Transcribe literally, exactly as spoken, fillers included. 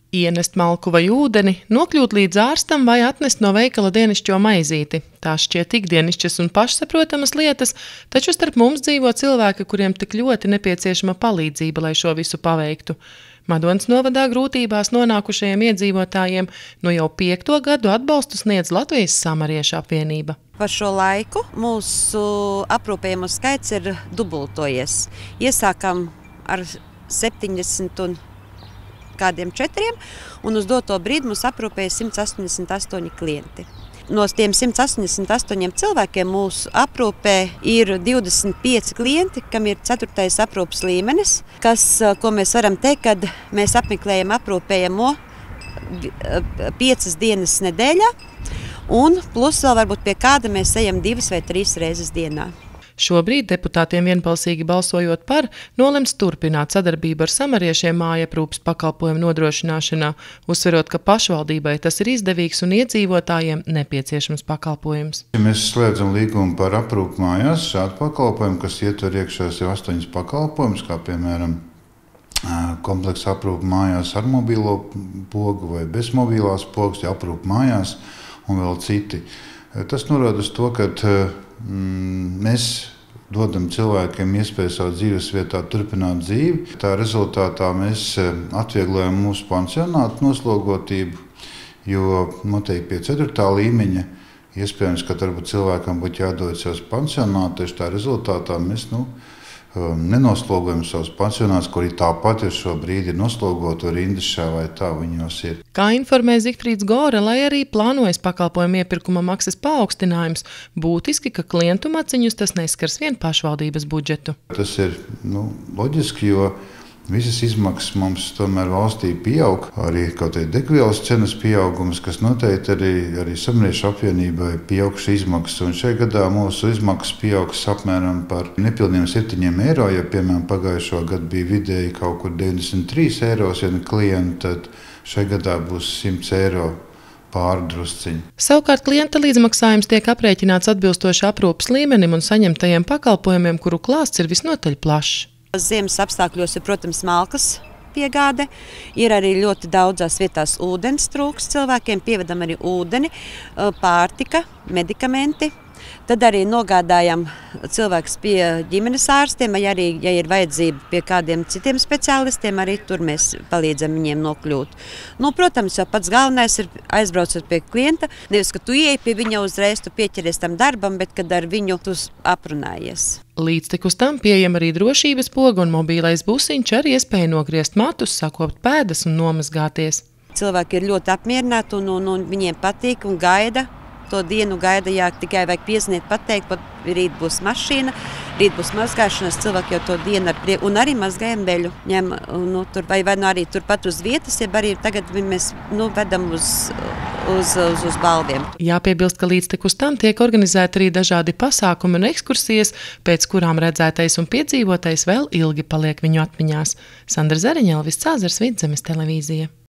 Ienest malku vai ūdeni, nokļūt līdz ārstam vai atnest no veikala dienišķo maizīti. Tās šķiet ikdienišķas un pašsaprotamas lietas, taču starp mums dzīvo cilvēki, kuriem tik ļoti nepieciešama palīdzība, lai šo visu paveiktu. Madonas novadā grūtībās nonākušajiem iedzīvotājiem no jau piekto gadu atbalstu sniedz Latvijas Samariešu apvienība. Par šo laiku mūsu aprūpējumu skaits ir dubultojies. Iesākam ar septiņdesmit un kādiem četriem, un uz doto brīdi mums aprūpēja simts astoņdesmit astoņi klienti. No tiem simts astoņdesmit astoņiem cilvēkiem mūsu aprūpē ir divdesmit pieci klienti, kam ir ceturtais aprūpes līmenis, kas, ko mēs varam teikt, kad mēs apmeklējam aprūpējamo piecas dienas nedēļā, un plus vēl varbūt pie kāda mēs ejam divas vai trīs reizes dienā. Šobrīd deputātiem vienbalsīgi balsojot par, nolemts turpināt sadarbību ar samariešiem mājaprūpes pakalpojumu nodrošināšanā, uzsverot, ka pašvaldībai tas ir izdevīgs un iedzīvotājiem nepieciešams pakalpojums. Ja mēs slēdzam līgumu par aprūpu mājās, šādu pakalpojumu, kas ietver iekšās jau astoņas pakalpojumus, kā piemēram kompleksa aprūpe mājās ar mobilo pogu vai bez mobilās pogas, ja aprūpe mājās un vēl citi. Tas norāda uz to, ka mm, mēs dodam cilvēkiem iespēju savu dzīves vietā turpināt dzīvi. Tā rezultātā mēs atvieglojam mūsu pansionātu noslogotību, jo noteikti pie ceturtā līmeņa iespējams, ka varbūt cilvēkam būtu jādodas uz pansionātu, tieši tā rezultātā mēs nu, nenoslogojam savus pansionātus, kuri tāpat ir šobrīd ir noslogoti ar Indišā vai tā viņos ir. Kā informē Zigfrīds Gora, lai arī plānojas pakalpojumu iepirkuma maksas paaugstinājums, būtiski, ka klientu maciņus tas neskars vien pašvaldības budžetu. Tas ir nu, loģiski, jo visas izmaksas mums tomēr valstī pieaug, arī kaut kādi degvielas cenas pieaugums, kas noteikti arī, arī Samariešu apvienībai pieaugšu izmaksas. Un šajā gadā mūsu izmaksas pieaugs apmēram par nepilniem septiņiem eiro, ja piemēram pagājušo gadu bija vidēji kaut kur deviņdesmit trīs eiros, ja ne klienti, tad šajā gadā būs simts eiro pārdrusciņi. Savukārt klienta līdzmaksājums tiek aprēķināts atbilstoši aprūpes līmenim un saņemtajiem pakalpojumiem, kuru klāsts ir visnotaļ plašs. Ziemas apstākļos ir, protams, malkas piegāde, ir arī ļoti daudzās vietās ūdens trūks cilvēkiem, pievedam arī ūdeni, pārtika, medikamenti. Tad arī nogādājam cilvēkus pie ģimenes ārstiem, vai arī, ja ir vajadzība pie kādiem citiem speciālistiem, arī tur mēs palīdzam viņiem nokļūt. Nu, protams, jau pats galvenais ir aizbraucot pie klienta, nevis, ka tu ieej pie viņa uzreiz, tu pieķeries tam darbam, bet kad ar viņu tu aprunājies. Līdztekus tam pieejam arī drošības poga un mobīlais busiņš ar iespēju nogriezt matus, sakopt pēdas un nomazgāties. Cilvēki ir ļoti apmierināti un, un, un viņiem patīk un gaida. To dienu gaida, jā, tikai vajag piezvanīt, pateikt, pat rīt būs mašīna, rīt būs mazgāšanas, cilvēki jau to dienu ar prieku, un arī mazgājam beļu, ņem, nu, tur, vai, vai nu arī turpat uz vietas, ja arī tagad mēs nu, vedam uz, uz, uz, uz balviem. Jāpiebilst, ka līdztekus tam tiek organizēti arī dažādi pasākumi un ekskursijas, pēc kurām redzētais un piedzīvotais vēl ilgi paliek viņu atmiņās. Sandra Zariņa, Elvis Cāzars, Vidzemes televīzija.